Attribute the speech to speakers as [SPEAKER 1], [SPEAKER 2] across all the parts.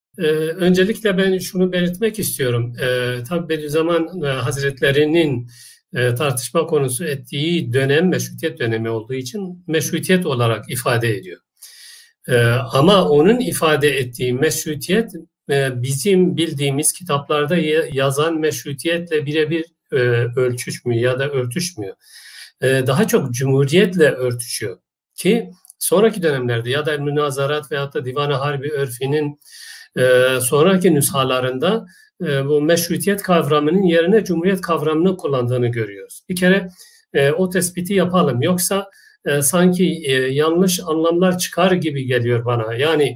[SPEAKER 1] Öncelikle ben şunu belirtmek istiyorum. Tabii Bediüzzaman Hazretleri'nin tartışma konusu ettiği dönem meşrutiyet dönemi olduğu için meşrutiyet olarak ifade ediyor. Ama onun ifade ettiği meşrutiyet bizim bildiğimiz kitaplarda yazan meşrutiyetle birebir ölçüşmüyor ya da örtüşmüyor. Daha çok cumhuriyetle örtüşüyor ki sonraki dönemlerde ya da münazarat veyahut da Divan-ı Harbi örfinin sonraki nüshalarında bu meşrutiyet kavramının yerine cumhuriyet kavramını kullandığını görüyoruz. Bir kere o tespiti yapalım. Yoksa sanki yanlış anlamlar çıkar gibi geliyor bana. Yani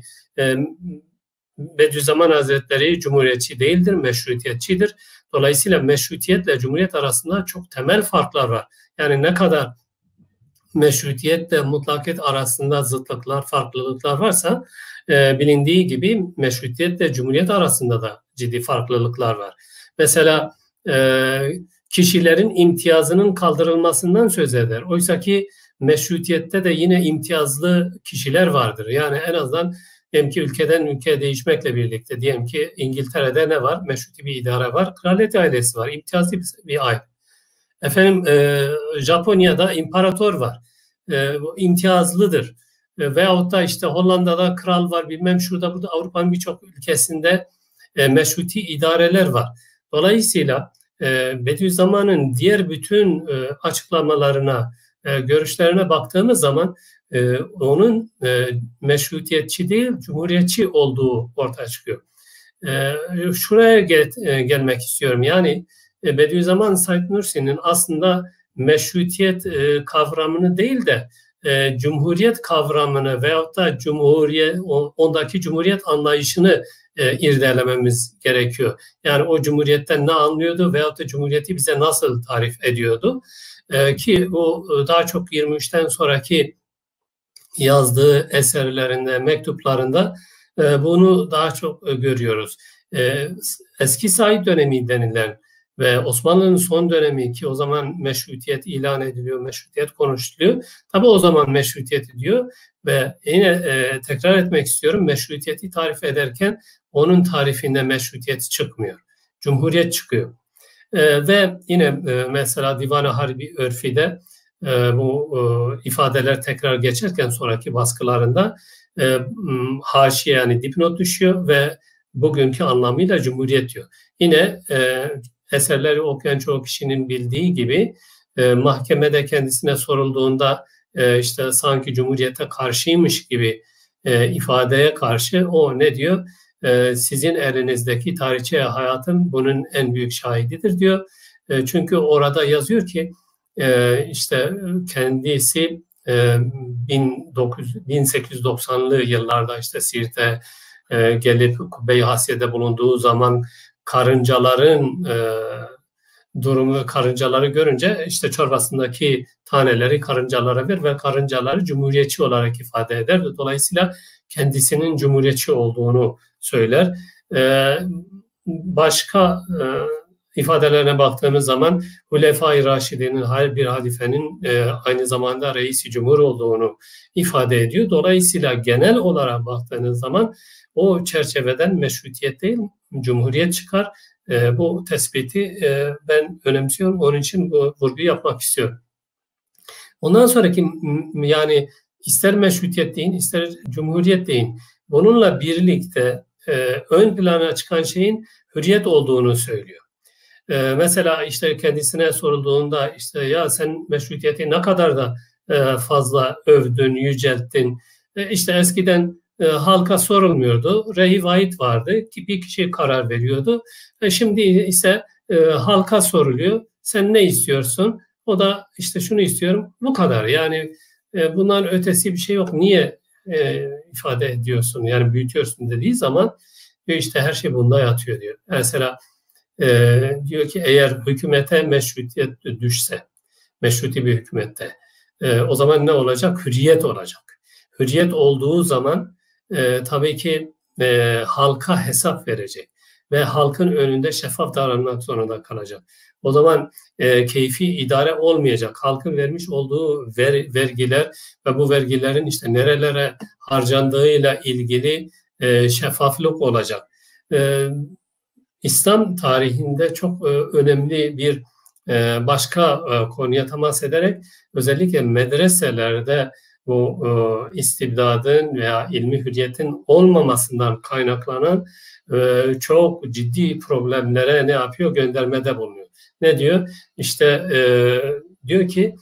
[SPEAKER 1] Bediüzzaman Hazretleri cumhuriyetçi değildir, meşrutiyetçidir. Dolayısıyla meşrutiyetle cumhuriyet arasında çok temel farklar var. Yani ne kadar meşrutiyetle mutlakiyet arasında zıtlıklar, farklılıklar varsa bilindiği gibi meşrutiyetle cumhuriyet arasında da ciddi farklılıklar var. Mesela kişilerin imtiyazının kaldırılmasından söz eder. Oysa ki meşrutiyette de yine imtiyazlı kişiler vardır. Yani en azından diyelim ki ülkeden ülkeye değişmekle birlikte diyelim ki İngiltere'de ne var? Meşruti bir idare var. Kraliyet ailesi var. İmtiyazlı bir aile. Efendim Japonya'da imparator var. İmtiyazlıdır. Veyahut da işte Hollanda'da kral var. Bilmem şurada burada Avrupa'nın birçok ülkesinde meşruti idareler var. Dolayısıyla Bediüzzaman'ın diğer bütün açıklamalarına, görüşlerine baktığımız zaman onun meşrutiyetçi değil, cumhuriyetçi olduğu ortaya çıkıyor. Şuraya gelmek istiyorum. Yani Bediüzzaman Said Nursi'nin aslında meşrutiyet kavramını değil de cumhuriyet kavramını veyahut da ondaki cumhuriyet anlayışını irdelememiz gerekiyor. Yani o cumhuriyetten ne anlıyordu veyahut da cumhuriyeti bize nasıl tarif ediyordu? Ki o daha çok 23'ten sonraki yazdığı eserlerinde, mektuplarında bunu daha çok görüyoruz. Eski Said dönemi denilen ve Osmanlı'nın son dönemi ki o zaman meşrutiyet ilan ediliyor, meşrutiyet konuşuluyor. Tabii o zaman meşrutiyet diyor ve yine tekrar etmek istiyorum, meşrutiyeti tarif ederken onun tarifinde meşrutiyet çıkmıyor. Cumhuriyet çıkıyor. Ve yine mesela Divan-ı Harbi örfide bu ifadeler tekrar geçerken sonraki baskılarında haşiye yani dipnot düşüyor ve bugünkü anlamıyla cumhuriyet diyor. Yine eserleri okuyan çoğu kişinin bildiği gibi mahkemede kendisine sorulduğunda işte sanki cumhuriyete karşıymış gibi ifadeye karşı o ne diyor? Sizin elinizdeki tarihçe hayatım bunun en büyük şahididir diyor. Çünkü orada yazıyor ki işte kendisi 1890'lı yıllarda işte Siirt'e gelip Kubbe-i Hasye'de bulunduğu zaman karıncaların karıncaları görünce işte çorbasındaki taneleri karıncalara ver ve karıncaları cumhuriyetçi olarak ifade eder. Dolayısıyla kendisinin cumhuriyetçi olduğunu söyler. Başka ifadelerine baktığımız zaman Hulefai Raşidi'nin her bir halifenin aynı zamanda reisi cumhur olduğunu ifade ediyor. Dolayısıyla genel olarak baktığınız zaman o çerçeveden meşrutiyet değil, cumhuriyet çıkar. Bu tespiti ben önemsiyorum. Onun için bu vurguyu yapmak istiyorum. Ondan sonraki yani ister meşrutiyet deyin, ister cumhuriyet deyin. Bununla birlikte ön plana çıkan şeyin hürriyet olduğunu söylüyor. Mesela işte kendisine sorulduğunda işte ya sen meşrutiyeti ne kadar da fazla övdün, yücelttin. İşte eskiden halka sorulmuyordu. Rehi vahid vardı ki bir kişi karar veriyordu. Şimdi ise halka soruluyor. Sen ne istiyorsun? O da işte şunu istiyorum. Bu kadar. Yani bundan ötesi bir şey yok. Niye ifade ediyorsun? Yani büyütüyorsun dediği zaman işte her şey bunda yatıyor diyor. Mesela diyor ki eğer hükümete meşrutiyet düşse, meşruti bir hükümette o zaman ne olacak? Hürriyet olacak. Hürriyet olduğu zaman tabii ki halka hesap verecek ve halkın önünde şeffaf davranmak zorunda kalacak. O zaman keyfi idare olmayacak. Halkın vermiş olduğu vergiler ve bu vergilerin işte nerelere harcandığıyla ilgili şeffaflık olacak. İslam tarihinde çok önemli bir başka konuya temas ederek özellikle medreselerde bu istibdadın veya ilmi hürriyetin olmamasından kaynaklanan çok ciddi problemlere ne yapıyor? Göndermede bulunuyor. Ne diyor? İşte diyor ki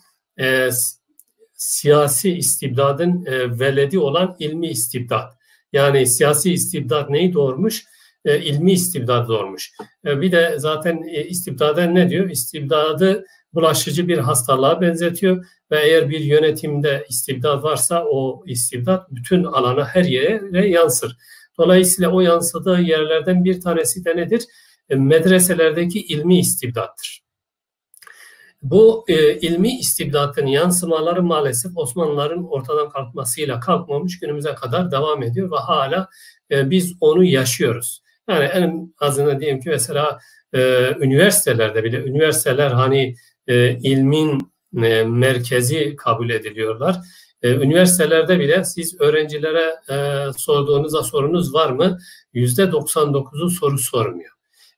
[SPEAKER 1] siyasi istibdadın veledi olan ilmi istibdad. Yani siyasi istibdad neyi doğurmuş? İlmi istibdad doğurmuş. Bir de zaten istibdada ne diyor? İstibdadı bulaşıcı bir hastalığa benzetiyor ve eğer bir yönetimde istibdad varsa o istibdad bütün alana, her yere yansır. Dolayısıyla o yansıdığı yerlerden bir tanesi de nedir? Medreselerdeki ilmi istibdattır. Bu ilmi istibdatın yansımaları maalesef Osmanlıların ortadan kalkmasıyla kalkmamış, günümüze kadar devam ediyor ve hala biz onu yaşıyoruz. Yani en azından diyelim ki mesela üniversitelerde bile, üniversiteler hani ilmin merkezi kabul ediliyorlar. Üniversitelerde bile siz öğrencilere sorduğunuzda sorunuz var mı? %99'u soru sormuyor.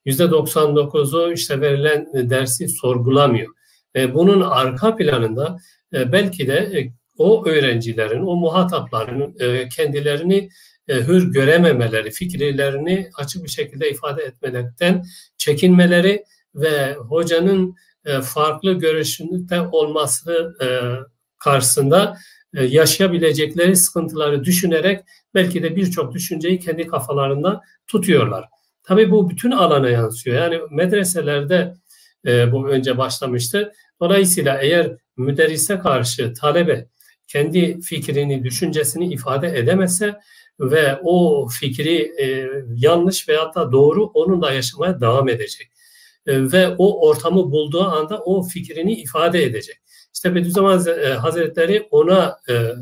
[SPEAKER 1] %99'u işte verilen dersi sorgulamıyor. Bunun arka planında belki de o öğrencilerin, o muhatapların kendilerini hür görememeleri, fikirlerini açık bir şekilde ifade etmekten çekinmeleri ve hocanın farklı görüşünde olması karşısında yaşayabilecekleri sıkıntıları düşünerek belki de birçok düşünceyi kendi kafalarında tutuyorlar. Tabii bu bütün alana yansıyor. Yani medreselerde bu önce başlamıştı. Dolayısıyla eğer müderrise karşı talebe kendi fikrini, düşüncesini ifade edemezse ve o fikri yanlış veyahut da doğru onunla yaşamaya devam edecek. Ve o ortamı bulduğu anda o fikrini ifade edecek. İşte Bediüzzaman Hazretleri ona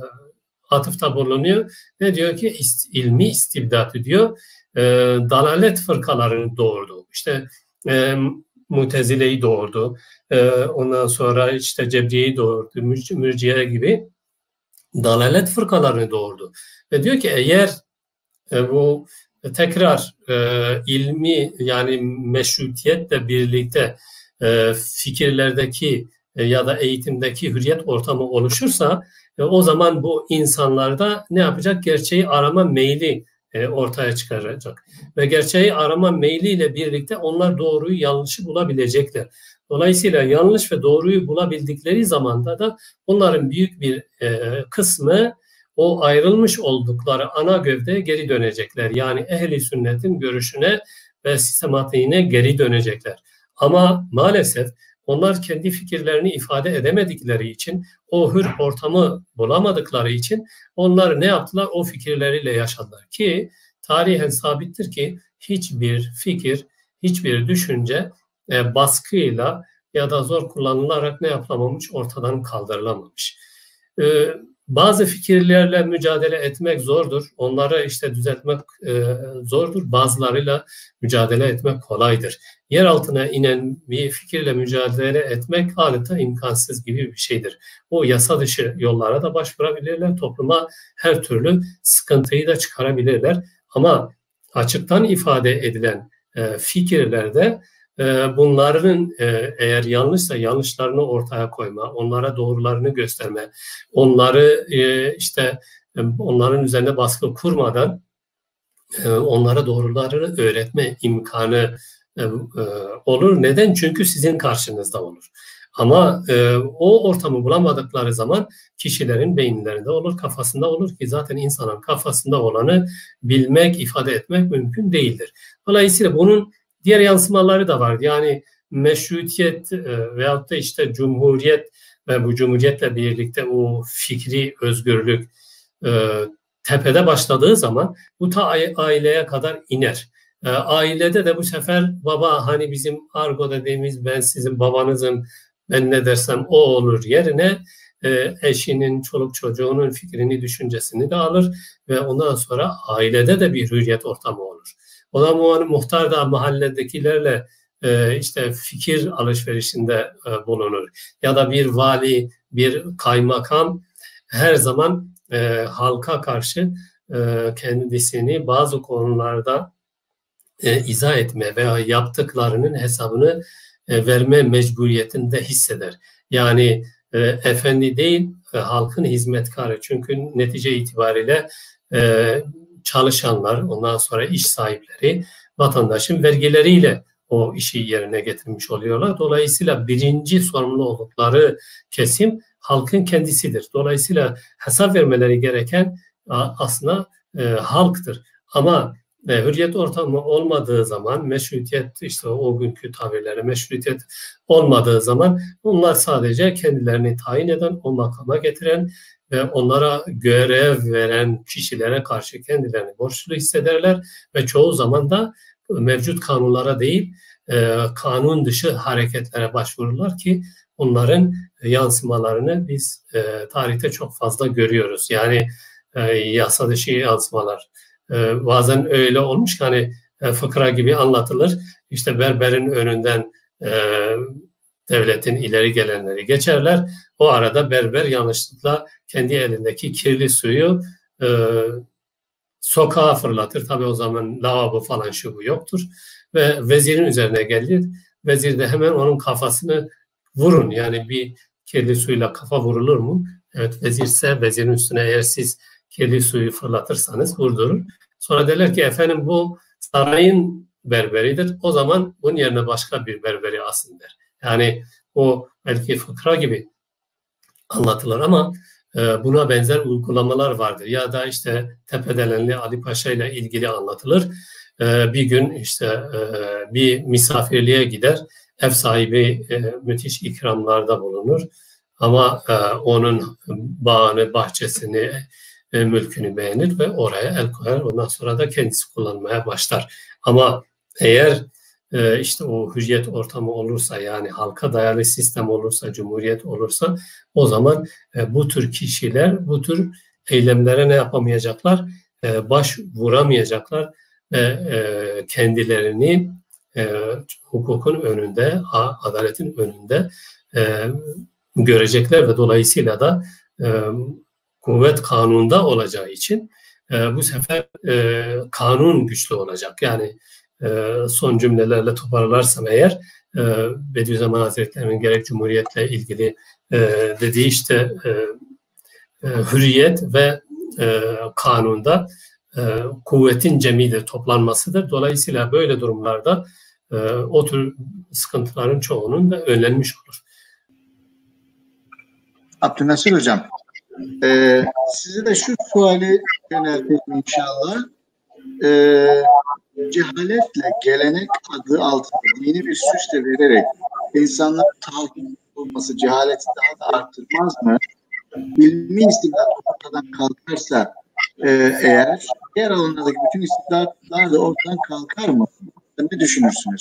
[SPEAKER 1] atıfta bulunuyor. Ne diyor ki? İlmi istibdatı diyor. Dalalet fırkalarını doğurdu. İşte Mutezile'yi doğurdu. Ondan sonra işte Cebriye'yi doğurdu. Mürciye gibi dalalet fırkalarını doğurdu. Ve diyor ki eğer bu tekrar ilmi yani meşrutiyetle birlikte fikirlerdeki ya da eğitimdeki hürriyet ortamı oluşursa o zaman bu insanlarda ne yapacak? Gerçeği arama meyli ortaya çıkaracak. Ve gerçeği arama meyliyle birlikte onlar doğruyu yanlışı bulabilecekler. Dolayısıyla yanlış ve doğruyu bulabildikleri zamanda da onların büyük bir kısmı o ayrılmış oldukları ana gövdeye geri dönecekler. Yani ehli sünnetin görüşüne ve sistematiğine geri dönecekler. Ama maalesef onlar kendi fikirlerini ifade edemedikleri için, o hür ortamı bulamadıkları için onlar ne yaptılar? O fikirleriyle yaşadılar ki tarihen sabittir ki hiçbir fikir, hiçbir düşünce baskıyla ya da zor kullanılarak ne yapılamamış? Ortadan kaldırılamamış. Bazı fikirlerle mücadele etmek zordur. Onları işte düzeltmek zordur. Bazılarıyla mücadele etmek kolaydır. Yer altına inen bir fikirle mücadele etmek adeta imkansız gibi bir şeydir. O yasa dışı yollara da başvurabilirler. Topluma her türlü sıkıntıyı da çıkarabilirler. Ama açıktan ifade edilen fikirlerde bunların eğer yanlışsa yanlışlarını ortaya koyma, onlara doğrularını gösterme, onları işte onların üzerine baskı kurmadan onlara doğruları öğretme imkanı olur. Neden? Çünkü sizin karşınızda olur. Ama o ortamı bulamadıkları zaman kişilerin beyinlerinde olur, kafasında olur ki zaten insanın kafasında olanı bilmek, ifade etmek mümkün değildir. Dolayısıyla bunun diğer yansımaları da var. Yani meşrutiyet veyahut da işte cumhuriyet ve bu cumhuriyetle birlikte o fikri özgürlük tepede başladığı zaman bu ta aileye kadar iner. Ailede de bu sefer baba hani bizim argo dediğimiz ben sizin babanızım, ben ne dersem o olur yerine eşinin, çoluk çocuğunun fikrini, düşüncesini de alır ve ondan sonra ailede de bir hürriyet ortamı olur. O zaman muhtar da mahalledekilerle işte fikir alışverişinde bulunur. Ya da bir vali, bir kaymakam her zaman halka karşı kendisini bazı konularda izah etme veya yaptıklarının hesabını verme mecburiyetinde hisseder. Yani efendi değil, halkın hizmetkarı. Çünkü netice itibariyle çalışanlar, ondan sonra iş sahipleri, vatandaşın vergileriyle o işi yerine getirmiş oluyorlar. Dolayısıyla birinci sorumlu oldukları kesim halkın kendisidir. Dolayısıyla hesap vermeleri gereken aslında halktır. Ama hürriyet ortamı olmadığı zaman, meşrutiyet, işte o günkü tabirlerle meşrutiyet olmadığı zaman onlar sadece kendilerini tayin eden, o makama getiren ve onlara görev veren kişilere karşı kendilerini borçlu hissederler ve çoğu zaman da mevcut kanunlara değil, kanun dışı hareketlere başvururlar ki onların yansımalarını biz tarihte çok fazla görüyoruz. Yani yasa dışı yansımalar. Bazen öyle olmuş ki hani fıkra gibi anlatılır. İşte berberin önünden devletin ileri gelenleri geçerler. O arada berber yanlışlıkla kendi elindeki kirli suyu sokağa fırlatır. Tabii o zaman lavabo falan şu bu yoktur. Ve vezirin üzerine gelir. Vezir de hemen onun kafasını vurun. Yani bir kirli suyla kafa vurulur mu? Evet, vezirse vezirin üstüne eğer siz kirli suyu fırlatırsanız vurdurur. Sonra derler ki efendim bu sarayın berberidir. O zaman bunun yerine başka bir berberi asın der. Yani o belki fıkra gibi anlatılır ama buna benzer uygulamalar vardır. Ya da işte Tepedelenli Ali Paşa ile ilgili anlatılır. Bir gün işte bir misafirliğe gider. Ev sahibi müthiş ikramlarda bulunur. Ama onun bağını, bahçesini, mülkünü beğenir ve oraya el koyar. Ondan sonra da kendisi kullanmaya başlar. Ama eğer işte o hürriyet ortamı olursa, yani halka dayalı sistem olursa, cumhuriyet olursa, o zaman bu tür kişiler bu tür eylemlere ne yapamayacaklar? Baş vuramayacaklar ve kendilerini hukukun önünde, adaletin önünde görecekler ve dolayısıyla da kuvvet kanunda olacağı için bu sefer kanun güçlü olacak. Yani son cümlelerle toparlarsam eğer Bediüzzaman Hazretleri'nin gerek Cumhuriyet'le ilgili dediği işte hürriyet ve kanunda kuvvetin cemidir, toplanmasıdır. Dolayısıyla böyle durumlarda o tür sıkıntıların çoğunun da önlenmiş olur.
[SPEAKER 2] Abdülnasir Hocam, size de şu suali yöneltelim inşallah. Cehaletle gelenek adı altında yeni bir süs de vererek insanların tahakküm olması cehaleti daha da arttırmaz mı? İlmi istibdat ortadan kalkarsa eğer diğer alanlardaki bütün istibdatlar da ortadan kalkar mı? Ne düşünürsünüz?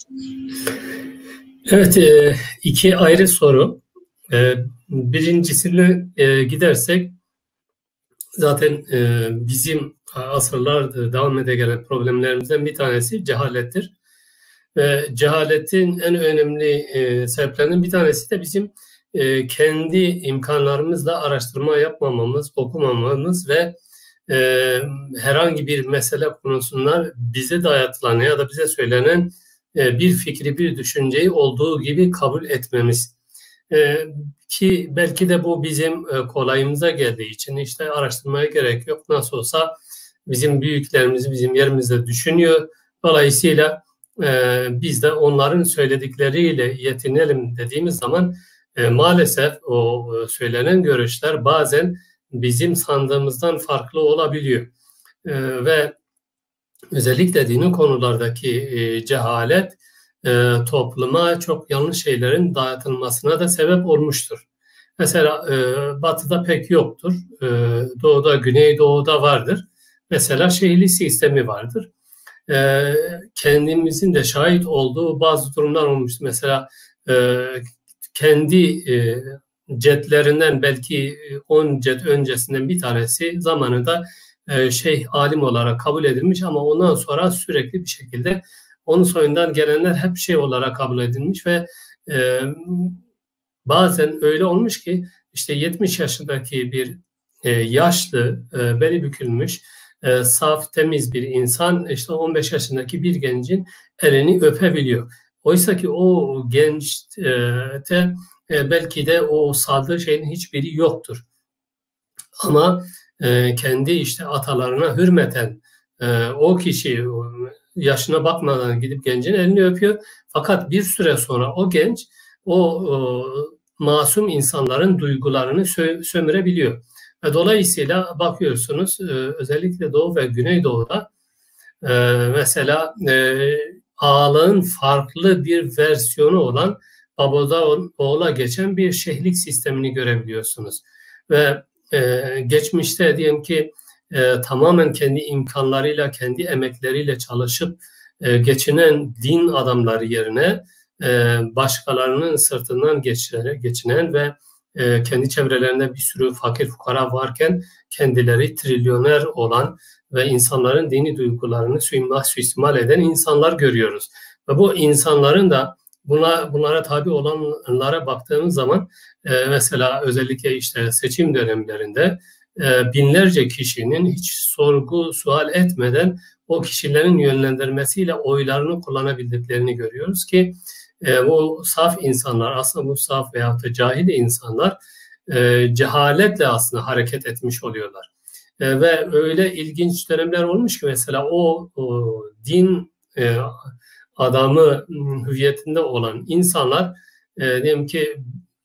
[SPEAKER 1] Evet, iki ayrı soru. Birincisine gidersek zaten bizim asırlardır devam ede gelen problemlerimizden bir tanesi cehalettir. Cehaletin en önemli sebeplerinden bir tanesi de bizim kendi imkanlarımızla araştırma yapmamamız, okumamamız ve herhangi bir mesele konusunda bize dayatılan ya da bize söylenen bir fikri, bir düşünceyi olduğu gibi kabul etmemiz. Ki belki de bu bizim kolayımıza geldiği için işte araştırmaya gerek yok. Nasıl olsa bizim büyüklerimiz bizim yerimizde düşünüyor. Dolayısıyla biz de onların söyledikleriyle yetinelim dediğimiz zaman maalesef o söylenen görüşler bazen bizim sandığımızdan farklı olabiliyor. Ve özellikle dini konulardaki cehalet topluma çok yanlış şeylerin dağıtılmasına da sebep olmuştur. Mesela batıda pek yoktur. Doğuda, Güneydoğu'da vardır. Mesela şehirli sistemi vardır. Kendimizin de şahit olduğu bazı durumlar olmuştu. Mesela kendi cetlerinden belki 10 cet öncesinden bir tanesi zamanında şeyh alim olarak kabul edilmiş ama ondan sonra sürekli bir şekilde onun soyundan gelenler hep şey olarak kabul edilmiş ve bazen öyle olmuş ki işte 70 yaşındaki bir yaşlı, beli bükülmüş, saf, temiz bir insan işte 15 yaşındaki bir gencin elini öpebiliyor. Oysa ki o gençte belki de o saldığı şeyin hiçbiri yoktur. Ama kendi işte atalarına hürmeten o kişi yaşına bakmadan gidip gencin elini öpüyor. Fakat bir süre sonra o genç o masum insanların duygularını sömürebiliyor. Ve dolayısıyla bakıyorsunuz özellikle Doğu ve Güneydoğu'da mesela ağalığın farklı bir versiyonu olan babadan oğula geçen bir şeyhlik sistemini görebiliyorsunuz. Ve geçmişte diyelim ki tamamen kendi imkanlarıyla, kendi emekleriyle çalışıp geçinen din adamları yerine başkalarının sırtından geçinen ve kendi çevrelerinde bir sürü fakir fukara varken kendileri trilyoner olan ve insanların dini duygularını suistimal eden insanlar görüyoruz. Ve bu insanların da bunlara tabi olanlara baktığımız zaman mesela özellikle işte seçim dönemlerinde binlerce kişinin hiç sorgu sual etmeden o kişilerin yönlendirmesiyle oylarını kullanabildiklerini görüyoruz ki bu saf insanlar, aslında bu saf veyahut da cahil insanlar cehaletle aslında hareket etmiş oluyorlar. Ve öyle ilginç dönemler olmuş ki mesela o din adamı hüviyetinde olan insanlar diyelim ki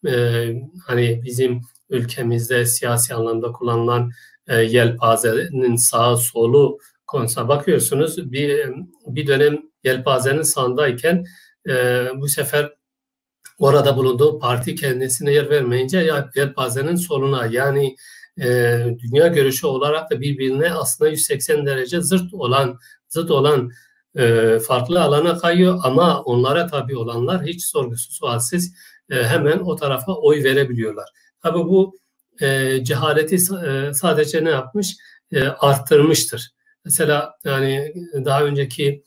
[SPEAKER 1] hani bizim ülkemizde siyasi anlamda kullanılan yelpazenin sağı solu konusuna bakıyorsunuz. Bir dönem yelpazenin sağındayken bu sefer orada bulunduğu parti kendisine yer vermeyince yelpazenin soluna, yani dünya görüşü olarak da birbirine aslında 180 derece zıt olan farklı alana kayıyor ama onlara tabi olanlar hiç sorgusuz sualsiz hemen o tarafa oy verebiliyorlar. Tabi bu cehaleti sadece ne yapmış? Arttırmıştır. Mesela yani daha önceki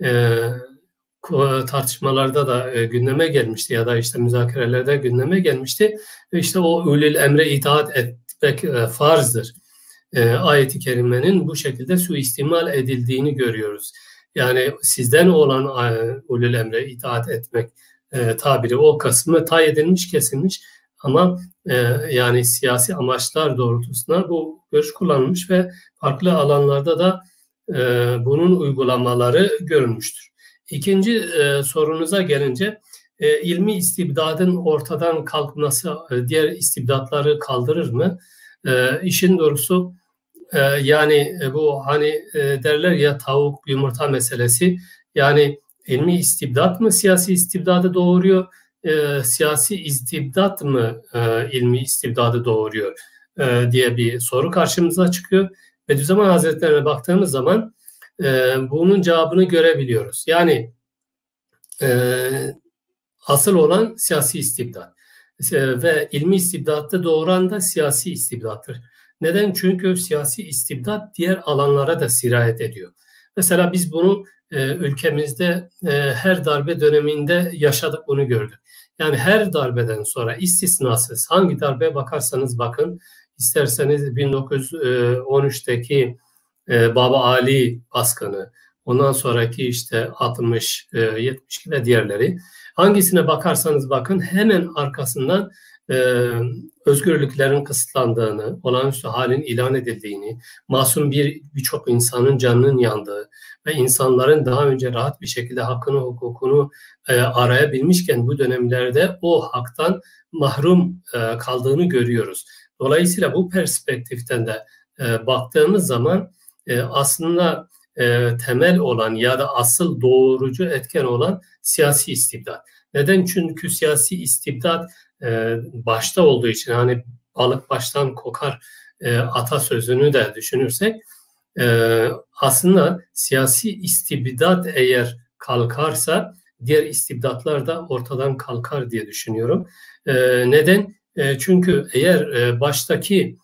[SPEAKER 1] tartışmalarda da gündeme gelmişti ya da işte müzakerelerde gündeme gelmişti. İşte o ulul emre itaat etmek farzdır. Ayet-i kerimenin bu şekilde suistimal edildiğini görüyoruz. Yani sizden olan ulul emre itaat etmek tabiri o kısmı tay edilmiş, kesilmiş ama yani siyasi amaçlar doğrultusunda bu görüş kullanılmış ve farklı alanlarda da bunun uygulamaları görülmüştür. İkinci sorunuza gelince ilmi istibdadın ortadan kalkması diğer istibdatları kaldırır mı? İşin doğrusu yani bu hani derler ya tavuk yumurta meselesi, yani ilmi istibdat mı siyasi istibdadı doğuruyor, siyasi istibdat mı ilmi istibdadı doğuruyor diye bir soru karşımıza çıkıyor. Bediüzzaman Hazretlerine baktığımız zaman bunun cevabını görebiliyoruz. Yani asıl olan siyasi istibdat ve ilmi istibdatta doğuran da siyasi istibdattır. Neden? Çünkü siyasi istibdat diğer alanlara da sirayet ediyor. Mesela biz bunu ülkemizde her darbe döneminde yaşadık, bunu gördük. Yani her darbeden sonra istisnasız hangi darbeye bakarsanız bakın, isterseniz 1913'teki Baba Ali baskını, ondan sonraki işte 60, 72 ve diğerleri, hangisine bakarsanız bakın hemen arkasından özgürlüklerin kısıtlandığını, olağanüstü halin ilan edildiğini, masum birçok insanın canının yandığı ve insanların daha önce rahat bir şekilde hakkını, hukukunu arayabilmişken bu dönemlerde o haktan mahrum kaldığını görüyoruz. Dolayısıyla bu perspektiften de baktığımız zaman aslında temel olan ya da asıl doğurucu etken olan siyasi istibdat. Neden? Çünkü siyasi istibdat başta olduğu için, hani balık baştan kokar atasözünü de düşünürsek aslında siyasi istibdat eğer kalkarsa diğer istibdatlar da ortadan kalkar diye düşünüyorum. Neden? Çünkü eğer baştaki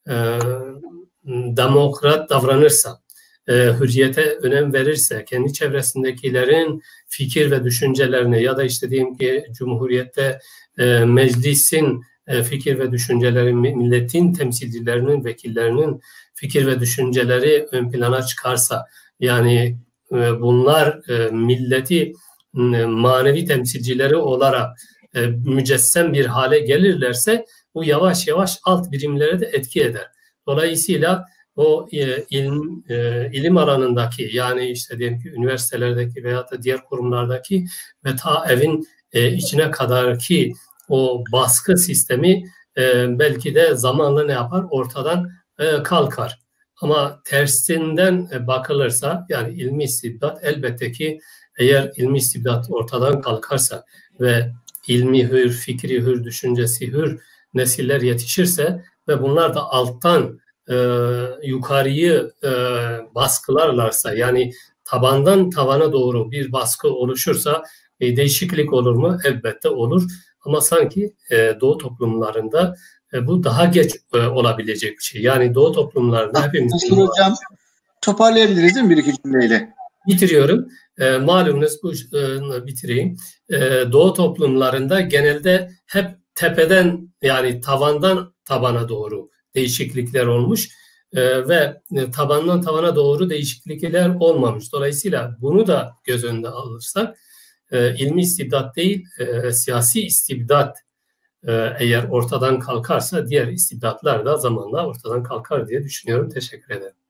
[SPEAKER 1] demokrat davranırsa, hürriyete önem verirse, kendi çevresindekilerin fikir ve düşüncelerine ya da işte diyelim ki Cumhuriyet'te meclisin fikir ve düşünceleri, milletin temsilcilerinin, vekillerinin fikir ve düşünceleri ön plana çıkarsa, yani bunlar milleti manevi temsilcileri olarak mücessem bir hale gelirlerse bu yavaş yavaş alt birimlere de etki eder. Dolayısıyla o ilim alanındaki, yani işte diyelim ki üniversitelerdeki veya da diğer kurumlardaki ve ta evin içine kadarki o baskı sistemi belki de zamanla ne yapar? Ortadan kalkar. Ama tersinden bakılırsa, yani ilmi istibdat elbette ki, eğer ilmi istibdat ortadan kalkarsa ve ilmi hür, fikri hür, düşüncesi hür nesiller yetişirse ve bunlar da alttan yukarıyı baskılarlarsa, yani tabandan tavana doğru bir baskı oluşursa değişiklik olur mu? Elbette olur. Ama sanki Doğu toplumlarında bu daha geç olabilecek bir şey. Yani Doğu toplumlarında hepimiz...
[SPEAKER 2] Hocam, toparlayabiliriz değil mi bir iki cümleyle?
[SPEAKER 1] Bitiriyorum. Malumunuz, bu bitireyim. Doğu toplumlarında genelde hep tepeden, yani tavandan tabana doğru değişiklikler olmuş ve tabandan tavana doğru değişiklikler olmamış. Dolayısıyla bunu da göz önünde alırsak ilmi istibdat değil, siyasi istibdat eğer ortadan kalkarsa diğer istibdatlar da zamanla ortadan kalkar diye düşünüyorum. Teşekkür ederim.